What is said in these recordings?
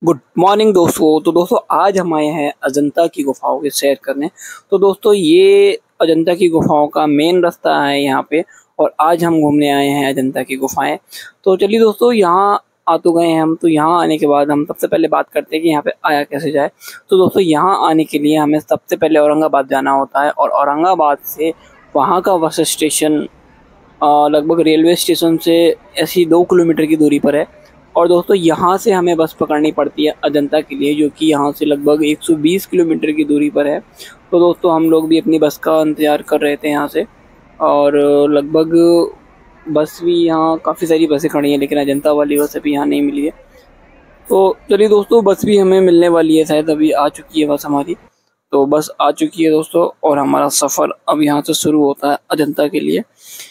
Good morning दोस्तों। तो दोस्तों आज हम आए हैं अजंता की गुफाओं की सैर करने। तो दोस्तों ये अजंता की गुफाओं का मेन रास्ता है यहाँ पे, और आज हम घूमने आए हैं अजंता की गुफाएं। तो चलिए दोस्तों, यहाँ आ तो गए हैं हम। तो यहाँ आने के बाद हम सबसे पहले बात करते हैं कि यहाँ पे आया कैसे जाए। तो दोस्तों यहाँ आने के लिए हमें सबसे पहले औरंगाबाद जाना होता है, और औरंगाबाद से वहाँ का बस स्टेशन लगभग रेलवे स्टेशन से ऐसी 2 किलोमीटर की दूरी पर है। और दोस्तों यहाँ से हमें बस पकड़नी पड़ती है अजंता के लिए, जो कि यहाँ से लगभग 120 किलोमीटर की दूरी पर है। तो दोस्तों हम लोग भी अपनी बस का इंतज़ार कर रहे थे यहाँ से, और लगभग बस भी यहाँ काफ़ी सारी बसें खड़ी हैं, लेकिन अजंता वाली बस अभी यहाँ नहीं मिली है। तो चलिए दोस्तों, बस भी हमें मिलने वाली है, शायद अभी आ चुकी है बस हमारी। तो बस आ चुकी है दोस्तों, और हमारा सफ़र अब यहाँ से शुरू होता है अजंता के लिए।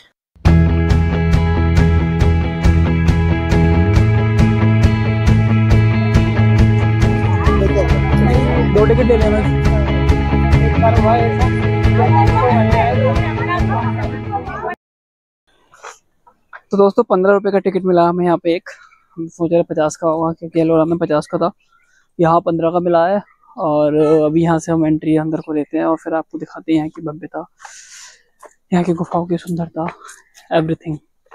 दो टिकट ले लें बस। तो दोस्तों 15 रुपये का टिकट मिला हमें यहाँ पे। एक हम सोच रहे 50 का होगा, क्योंकि एलोरा में 50 का था, यहाँ 15 का मिला है। और अभी यहाँ से हम एंट्री अंदर को लेते हैं, और फिर आपको दिखाते हैं यहाँ की भव्यता, यहाँ की गुफाओं की सुंदरता, एवरीथिंग।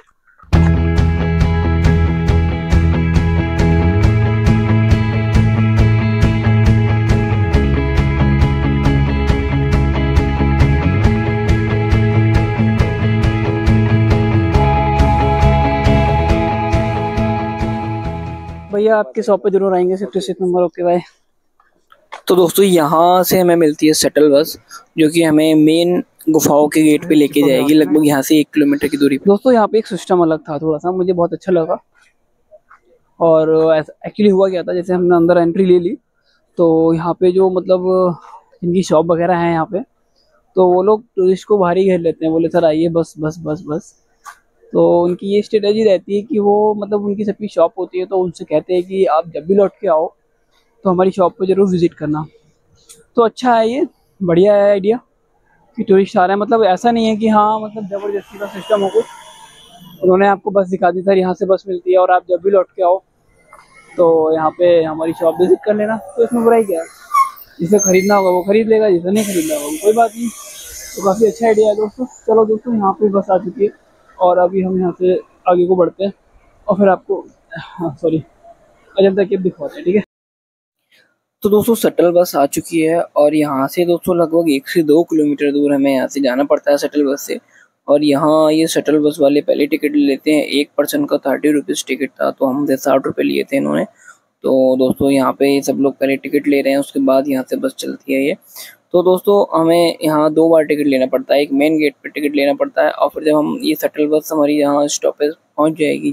भैया आपकी शॉप पे जरूर आएंगे, 66 नंबर। Okay bye. तो दोस्तों यहाँ से हमें मिलती है शटल बस, जो कि हमें मेन गुफाओं के गेट पे लेके जाएगी, लगभग यहाँ से 1 किलोमीटर की दूरी पे। दोस्तों यहाँ पे एक सिस्टम अलग था, थोड़ा सा मुझे बहुत अच्छा लगा। और एक्चुअली हुआ क्या था, जैसे हमने अंदर एंट्री ले ली, तो यहाँ पे जो मतलब इनकी शॉप वगैरह है यहाँ पे, तो वो लोग टूरिस्ट को बाहर ही घेर लेते हैं, बोले सर आइए बस बस बस बस। तो उनकी ये स्ट्रेटजी रहती है कि वो मतलब उनकी सबकी शॉप होती है, तो उनसे कहते हैं कि आप जब भी लौट के आओ तो हमारी शॉप पे ज़रूर विज़िट करना। तो अच्छा है, ये बढ़िया है आइडिया कि टूरिस्ट आ रहे हैं। मतलब ऐसा नहीं है कि हाँ मतलब ज़बरदस्ती का सिस्टम हो कुछ। उन्होंने आपको बस दिखा दी, सर यहाँ से बस मिलती है, और आप जब भी लौट के आओ तो यहाँ पे हमारी शॉप विज़िट कर लेना। तो इसमें बुराई क्या है, जिसे खरीदना होगा वो खरीद लेगा, जिसे नहीं खरीदना होगा कोई बात नहीं। तो काफ़ी अच्छा आइडिया है दोस्तों। चलो दोस्तों, यहाँ पे बस आ चुकी है, और अभी हम यहाँ से आगे को बढ़ते हैं, और फिर आपको अजंता केव दिखवाते हैं, ठीक है। तो दोस्तों शटल बस आ चुकी है, और यहाँ से दोस्तों लगभग 1 से 2 किलोमीटर दूर हमें यहाँ से जाना पड़ता है शटल बस से। और यहाँ ये शटल बस वाले पहले टिकट ले लेते हैं। एक पर्सन का 30 रुपीज़ टिकट था, तो हमसे 60 रुपये लिए थे इन्होंने। तो दोस्तों यहाँ पे सब लोग पहले टिकट ले रहे हैं, उसके बाद यहाँ से बस चलती है ये। तो दोस्तों हमें यहाँ 2 बार टिकट लेना पड़ता है, एक मेन गेट पे टिकट लेना पड़ता है, और फिर जब हम ये शटल बस हमारी यहाँ स्टॉपेज पहुँच जाएगी,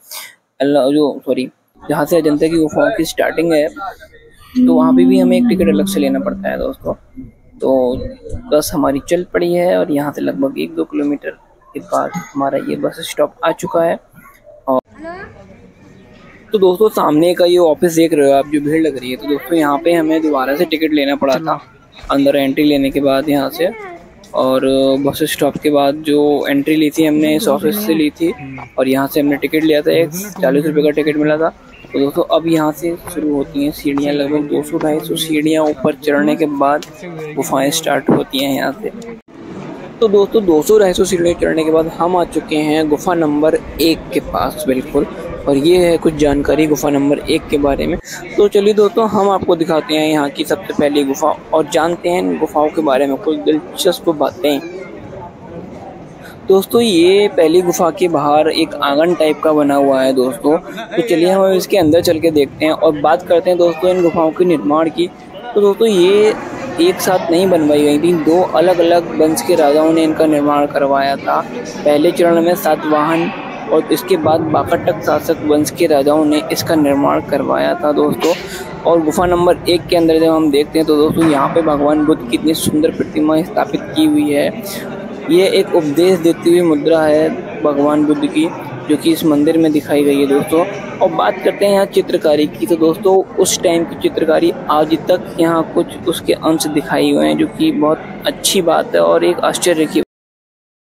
जहाँ से अजंता की गुफाओं की स्टार्टिंग है, तो वहाँ पे भी हमें एक टिकट अलग से लेना पड़ता है दोस्तों। तो बस हमारी चल पड़ी है, और यहाँ से लगभग 1-2 किलोमीटर के बाद हमारा ये बस स्टॉप आ चुका है। और तो दोस्तों सामने का ये ऑफिस देख रहे हो आप, जो भीड़ लग रही है। तो दोस्तों यहाँ पे हमें दोबारा से टिकट लेना पड़ा था अंदर एंट्री लेने के बाद यहाँ से। और बस स्टॉप के बाद जो एंट्री ली थी हमने इस ऑफिस से ली थी, और यहाँ से हमने टिकट लिया था, एक 40 रुपये का टिकट मिला था। तो दोस्तों अब यहाँ से शुरू होती हैं सीढ़ियाँ, लगभग 200-250 सीढ़ियाँ ऊपर चढ़ने के बाद गुफाएं स्टार्ट होती हैं यहाँ से। तो दोस्तों 200-250 सीढ़ियाँ चढ़ने के बाद हम आ चुके हैं गुफा नंबर 1 के पास बिल्कुल। और ये है कुछ जानकारी गुफा नंबर 1 के बारे में। तो चलिए दोस्तों, हम आपको दिखाते हैं यहाँ की सबसे पहली गुफा, और जानते हैं इन गुफाओं के बारे में कुछ दिलचस्प बातें। दोस्तों ये पहली गुफा के बाहर एक आंगन टाइप का बना हुआ है दोस्तों। तो चलिए हम इसके अंदर चल के देखते हैं, और बात करते हैं दोस्तों इन गुफाओं के निर्माण की। तो दोस्तों ये एक साथ नहीं बनवाई गई थी, 2 अलग अलग वंश के राजाओं ने इनका निर्माण करवाया था। पहले चरण में सातवाहन, और इसके बाद बाकाटक शासक वंश के राजाओं ने इसका निर्माण करवाया था दोस्तों। और गुफा नंबर 1 के अंदर जब हम देखते हैं, तो दोस्तों यहाँ पे भगवान बुद्ध की इतनी सुंदर प्रतिमा स्थापित की हुई है। ये एक उपदेश देती हुई मुद्रा है भगवान बुद्ध की, जो कि इस मंदिर में दिखाई गई है दोस्तों। और बात करते हैं यहाँ चित्रकारी की, तो दोस्तों उस टाइम की चित्रकारी आज तक यहाँ कुछ उसके अंश दिखाई हुए हैं, जो कि बहुत अच्छी बात है और एक आश्चर्य की।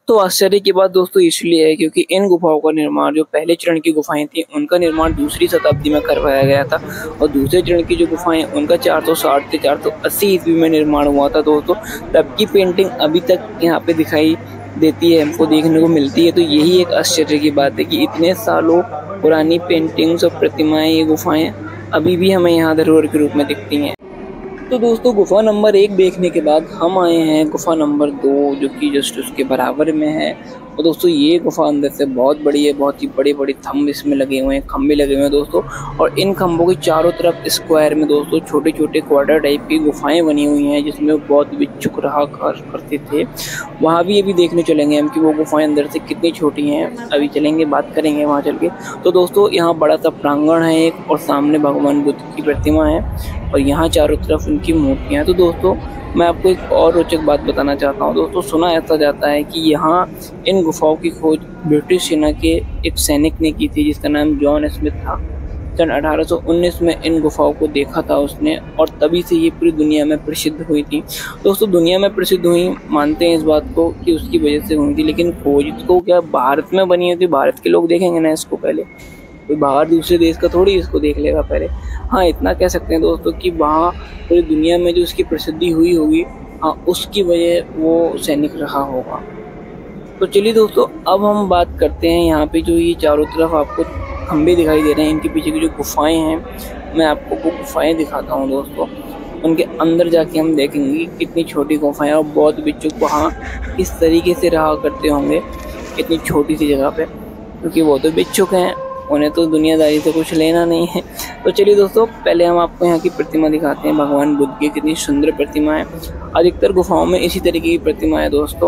तो आश्चर्य की बात दोस्तों इसलिए है क्योंकि इन गुफाओं का निर्माण, जो पहले चरण की गुफाएं थी उनका निर्माण दूसरी शताब्दी में करवाया गया था, और दूसरे चरण की जो गुफाएं उनका 460 से 480 ईस्वी में निर्माण हुआ था दोस्तों। तब की पेंटिंग अभी तक यहाँ पे दिखाई देती है, हमको देखने को मिलती है। तो यही एक आश्चर्य की बात है कि इतने सालों पुरानी पेंटिंग्स और प्रतिमाएं, ये गुफाएं अभी भी हमें यहाँ धरोहर के रूप में दिखती हैं। तो दोस्तों गुफा नंबर 1 देखने के बाद हम आए हैं गुफा नंबर 2, जो कि जस्ट उसके बराबर में है। और दोस्तों ये गुफा अंदर से बहुत बड़ी है, बहुत ही बड़े बड़े थंब इसमें लगे हुए हैं, खंबे लगे हुए हैं दोस्तों। और इन खंभों के चारों तरफ स्क्वायर में दोस्तों छोटे छोटे क्वार्टर टाइप की गुफाएं बनी हुई हैं, जिसमें बहुत भिक्षुक रहा करते थे। वहाँ भी अभी देखने चलेंगे हम कि वो गुफाएं अंदर से कितनी छोटी हैं, अभी चलेंगे बात करेंगे वहाँ चल के। तो दोस्तों यहाँ बड़ा सा प्रांगण है एक, और सामने भगवान बुद्ध की प्रतिमा है, और यहाँ चारों तरफ उनकी मूर्तियाँ हैं। तो दोस्तों मैं आपको एक और रोचक बात बताना चाहता हूँ दोस्तों। सुना ऐसा जाता है कि यहाँ इन गुफाओं की खोज ब्रिटिश सेना के एक सैनिक ने की थी, जिसका नाम जॉन स्मिथ था। सन 1819 में इन गुफाओं को देखा था उसने, और तभी से ये पूरी दुनिया में प्रसिद्ध हुई थी दोस्तों। दुनिया में प्रसिद्ध हुई, मानते हैं इस बात को कि उसकी वजह से हुई थी, लेकिन खोज को क्या भारत में बनी हुई थी, भारत के लोग देखेंगे ना इसको, पहले कोई बाहर दूसरे देश का थोड़ी इसको देख लेगा पहले। हाँ इतना कह सकते हैं दोस्तों कि वहाँ पूरी दुनिया में जो उसकी प्रसिद्धि हुई होगी, हाँ उसकी वजह वो सैनिक रहा होगा। तो चलिए दोस्तों अब हम बात करते हैं यहाँ पे जो ये चारों तरफ आपको खंबे दिखाई दे रहे हैं, इनके पीछे की जो गुफाएं हैं, मैं आपको वो गुफाएं दिखाता हूँ दोस्तों। उनके अंदर जाके हम देखेंगे कितनी छोटी गुफाएं, और बहुत भिक्षुक वहाँ किस तरीके से रहा करते होंगे इतनी छोटी सी जगह पे, क्योंकि वो तो भिक्षुक हैं, उन्हें तो दुनियादारी से कुछ लेना नहीं है। तो चलिए दोस्तों पहले हम आपको यहाँ की प्रतिमा दिखाते हैं, भगवान बुद्ध की कितनी सुंदर प्रतिमा है। अधिकतर गुफाओं में इसी तरीके की प्रतिमा है दोस्तों।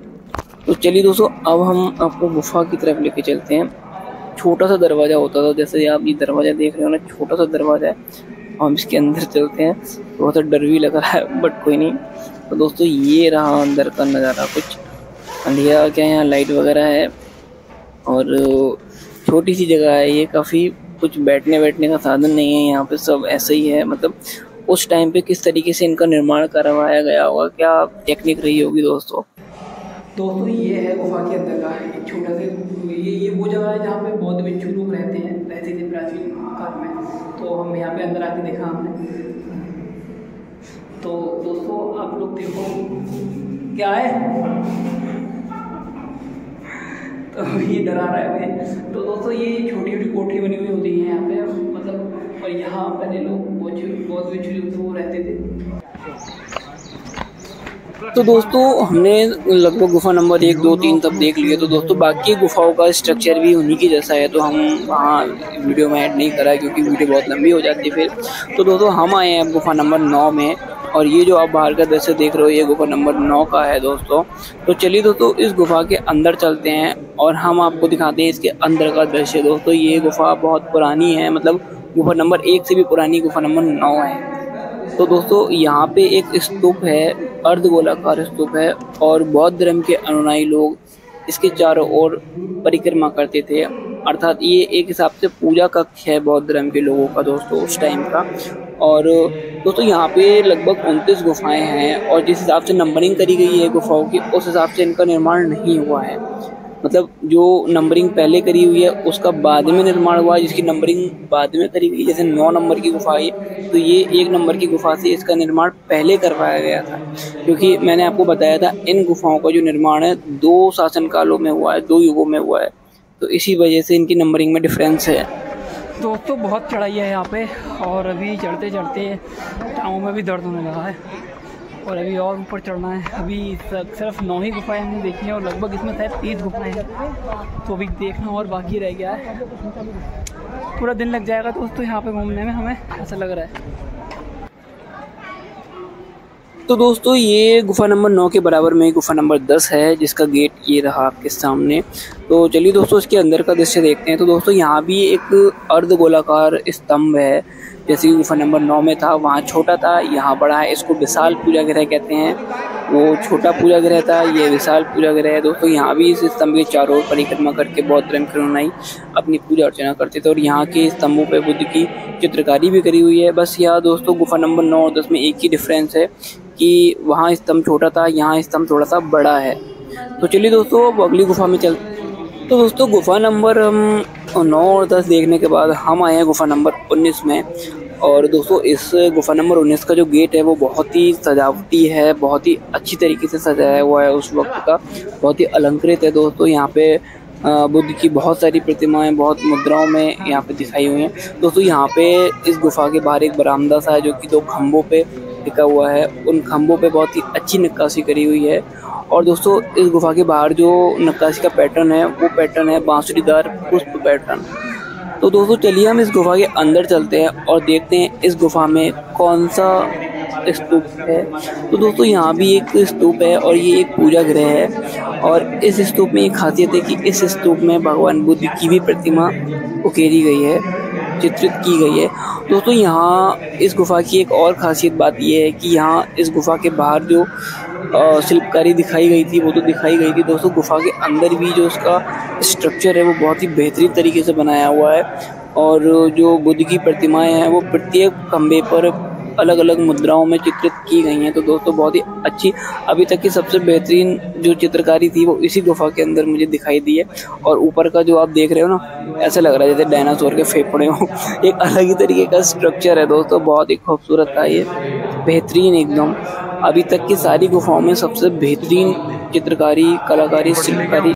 तो चलिए दोस्तों अब हम आपको गुफा की तरफ लेके चलते हैं। छोटा सा दरवाज़ा होता था, जैसे आप ये दरवाज़ा देख रहे हो ना, छोटा सा दरवाज़ा है, हम इसके अंदर चलते हैं। थोड़ा सा डर भी लग रहा है बट कोई नहीं। तो दोस्तों ये रहा अंदर का नज़ारा, कुछ अंधेरा क्या, यहाँ लाइट वगैरह है, और छोटी सी जगह है ये, काफ़ी कुछ बैठने का साधन नहीं है यहाँ पे, सब ऐसे ही है। मतलब उस टाइम पे किस तरीके से इनका निर्माण करवाया गया होगा, क्या टेक्निक रही होगी दोस्तों। ये है गुफा के अंदर का एक छोटा सा, ये वो जगह है जहाँ पे बौद्ध भिक्षु लोग रहते थे प्राचीन काल में। तो हम यहाँ पे अंदर आके देखा हमने। तो दोस्तों आप लोग देखो क्या है, तो ये डरा रहा है हमें। तो दोस्तों ये छोटी छोटी कोठी बनी हुई होती है यहाँ पे, मतलब, और यहाँ पहले लोग बहुत भिक्षु रहते थे। तो दोस्तों हमने लगभग गुफा नंबर 1, 2, 3 तब देख लिए। तो दोस्तों बाकी गुफाओं का स्ट्रक्चर भी उन्हीं की जैसा है, तो हम वहाँ वीडियो में ऐड नहीं करा क्योंकि वीडियो बहुत लंबी हो जाती है फिर। तो दोस्तों हम आए हैं गुफा नंबर 9 में, और ये जो आप बाहर का दृश्य देख रहे हो ये गुफा नंबर 9 का है दोस्तों। तो चलिए दोस्तों इस गुफा के अंदर चलते हैं और हम आपको दिखाते हैं इसके अंदर का दृश्य। दोस्तों ये गुफा बहुत पुरानी है, मतलब गुफा नंबर 1 से भी पुरानी गुफा नंबर 9 है। तो दोस्तों यहाँ पे एक स्तूप है, अर्धगोलाकार स्तूप है, और बौद्ध धर्म के अनुयायी लोग इसके चारों ओर परिक्रमा करते थे। अर्थात ये एक हिसाब से पूजा कक्ष है बौद्ध धर्म के लोगों का दोस्तों उस टाइम का। और दोस्तों यहाँ पे लगभग 29 गुफाएं हैं, और जिस हिसाब से नंबरिंग करी गई है गुफाओं की उस हिसाब से इनका निर्माण नहीं हुआ है। मतलब जो नंबरिंग पहले करी हुई है उसका बाद में निर्माण हुआ है, जिसकी नंबरिंग बाद में करी गई। जैसे 9 नंबर की गुफा है तो ये 1 नंबर की गुफा से इसका निर्माण पहले करवाया गया था, क्योंकि मैंने आपको बताया था इन गुफाओं का जो निर्माण है 2 शासनकालों में हुआ है, 2 युगों में हुआ है, तो इसी वजह से इनकी नंबरिंग में डिफरेंस है। दोस्तों बहुत चढ़ाई है यहाँ पे, और अभी चढ़ते चढ़ते टाँगों में भी दर्द होने लगा है, और अभी और ऊपर चढ़ना है। अभी सिर्फ 9 ही गुफाएं हमने देखी हैं, और लगभग इसमें शायद 30 गुफाएं हैं, तो अभी देखना और बाकी रह गया है। पूरा दिन लग जाएगा दोस्तों यहाँ पे घूमने में, हमें ऐसा लग रहा है। तो दोस्तों ये गुफा नंबर 9 के बराबर में गुफा नंबर 10 है, जिसका गेट ये रहा आपके सामने। तो चलिए दोस्तों इसके अंदर का दृश्य देखते हैं। तो दोस्तों यहाँ भी एक अर्धगोलाकार स्तंभ है, जैसे कि गुफा नंबर 9 में था, वहाँ छोटा था, यहाँ बड़ा है। इसको विशाल पूजा गृह कहते हैं, वो छोटा पूजा गृह था, ये विशाल पूजा गृह है। दोस्तों यहाँ भी इस स्तंभ के चारों ओर परिक्रमा करके बौद्ध धर्म के अनुयायी अपनी पूजा अर्चना करते थे, और यहाँ के स्तंभों पे बुद्ध की चित्रकारी भी करी हुई है। बस यहाँ दोस्तों गुफा नंबर 9 और 10 में एक ही डिफरेंस है कि वहाँ स्तंभ छोटा था, यहाँ स्तंभ थोड़ा सा बड़ा है। तो चलिए दोस्तों अब अगली गुफा में चलते। तो दोस्तों गुफा नंबर हम 9 और 10 देखने के बाद हम आए हैं गुफा नंबर 19 में। और दोस्तों इस गुफा नंबर 19 का जो गेट है वो बहुत ही सजावटी है, बहुत ही अच्छी तरीके से सजाया हुआ है उस वक्त का, बहुत ही अलंकृत है दोस्तों। यहाँ पे बुद्ध की बहुत सारी प्रतिमाएं बहुत मुद्राओं में यहाँ पे दिखाई हुई हैं दोस्तों। यहाँ पे इस गुफा के बाहर एक बरामदा सा है जो कि 2 खंभों पे टिका हुआ है। उन खंभों पे बहुत ही अच्छी नक्काशी करी हुई है। और दोस्तों इस गुफा के बाहर जो नक्काशी का पैटर्न है वो पैटर्न है बांसुरीदार पुष्प पैटर्न। तो दोस्तों चलिए हम इस गुफा के अंदर चलते हैं और देखते हैं इस गुफा में कौन सा स्तूप है। तो दोस्तों यहाँ भी एक स्तूप है और ये एक पूजा गृह है। और इस स्तूप में एक खासियत है कि इस स्तूप में भगवान बुद्ध की भी प्रतिमा उकेरी गई है, चित्रित की गई है। दोस्तों यहाँ इस गुफा की एक और खासियत बात यह है कि यहाँ इस गुफा के बाहर जो शिल्पकारी दिखाई गई थी वो तो दिखाई गई थी दोस्तों, गुफा के अंदर भी जो उसका स्ट्रक्चर है वो बहुत ही बेहतरीन तरीके से बनाया हुआ है। और जो बुद्ध की प्रतिमाएं हैं वो प्रत्येक खंभे पर अलग अलग मुद्राओं में चित्रित की गई हैं। तो दोस्तों बहुत ही अच्छी, अभी तक की सबसे बेहतरीन जो चित्रकारी थी वो इसी गुफा के अंदर मुझे दिखाई दी है। और ऊपर का जो आप देख रहे हो ना, ऐसा लग रहा है जैसे डायनासोर के फेफड़े हो। एक अलग ही तरीके का स्ट्रक्चर है दोस्तों, बहुत ही खूबसूरत था ये, बेहतरीन एकदम। अभी तक की सारी गुफाओं में सबसे बेहतरीन चित्रकारी, कलाकारी, शिल्पकारी।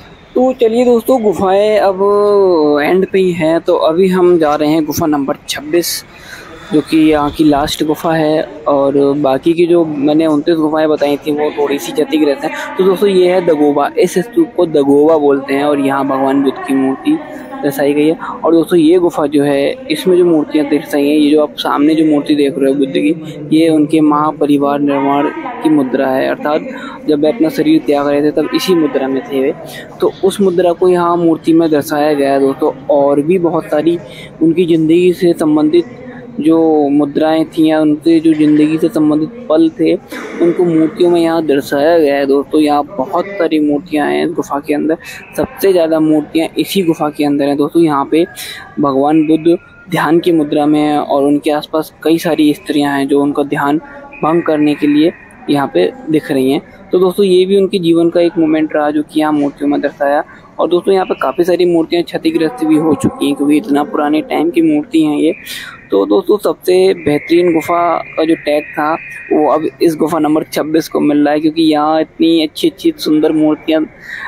तो चलिए दोस्तों गुफाएं अब एंड पे ही हैं। तो अभी हम जा रहे हैं गुफा नंबर 26 जो कि यहाँ की लास्ट गुफा है। और बाकी की जो मैंने 29 गुफाएं बताई थी वो थोड़ी सी क्षतिग्रस्त हैं। तो दोस्तों ये है दगोबा, इस स्तूप को दगोबा बोलते हैं और यहाँ भगवान बुद्ध की मूर्ति दर्शाई गई है। और दोस्तों ये गुफा जो है इसमें जो मूर्तियाँ दर्शाई हैं, ये जो आप सामने जो मूर्ति देख रहे हो बुद्ध की, ये उनके महापरिवार निर्माण की मुद्रा है। अर्थात जब वे अपना शरीर त्याग रहे थे तब इसी मुद्रा में थे वे, तो उस मुद्रा को यहाँ मूर्ति में दर्शाया गया है दोस्तों। और भी बहुत सारी उनकी ज़िंदगी से संबंधित जो मुद्राएं थी या उनके जो ज़िंदगी से संबंधित पल थे उनको मूर्तियों में यहाँ दर्शाया गया है दोस्तों। यहाँ बहुत सारी मूर्तियाँ हैं इस गुफा के अंदर, सबसे ज़्यादा मूर्तियाँ इसी गुफा के अंदर हैं दोस्तों। यहाँ पे भगवान बुद्ध ध्यान की मुद्रा में है और उनके आसपास कई सारी स्त्रियाँ हैं जो उनका ध्यान भंग करने के लिए यहाँ पे दिख रही हैं। तो दोस्तों ये भी उनके जीवन का एक मोमेंट रहा जो कि यहाँ मूर्तियों में दर्शाया। और दोस्तों यहाँ पे काफ़ी सारी मूर्तियाँ क्षतिग्रस्त भी हो चुकी हैं क्योंकि इतना पुराने टाइम की मूर्ति हैं ये। तो दोस्तों सबसे बेहतरीन गुफा का जो टैग था वो अब इस गुफा नंबर 26 को मिल रहा है क्योंकि यहाँ इतनी अच्छी अच्छी सुंदर मूर्तियाँ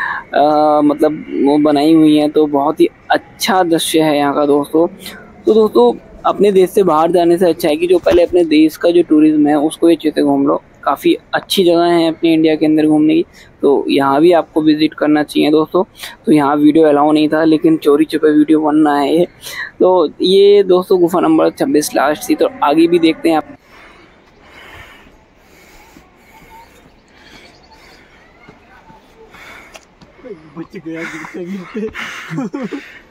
मतलब वो बनाई हुई हैं। तो बहुत ही अच्छा दृश्य है यहाँ का दोस्तों। तो दोस्तों अपने देश से बाहर जाने से अच्छा है कि जो पहले अपने देश का जो टूरिज्म है उसको ये चीज़ें घूम लो। काफ़ी अच्छी जगह है अपने इंडिया के अंदर घूमने की, तो यहाँ भी आपको विज़िट करना चाहिए दोस्तों। तो यहाँ वीडियो अलाउ नहीं था लेकिन चोरी छुपे वीडियो बनना है ये। तो ये दोस्तों गुफा नंबर 26 लास्ट थी, तो आगे भी देखते हैं आप। बच गया गिरते गिरते।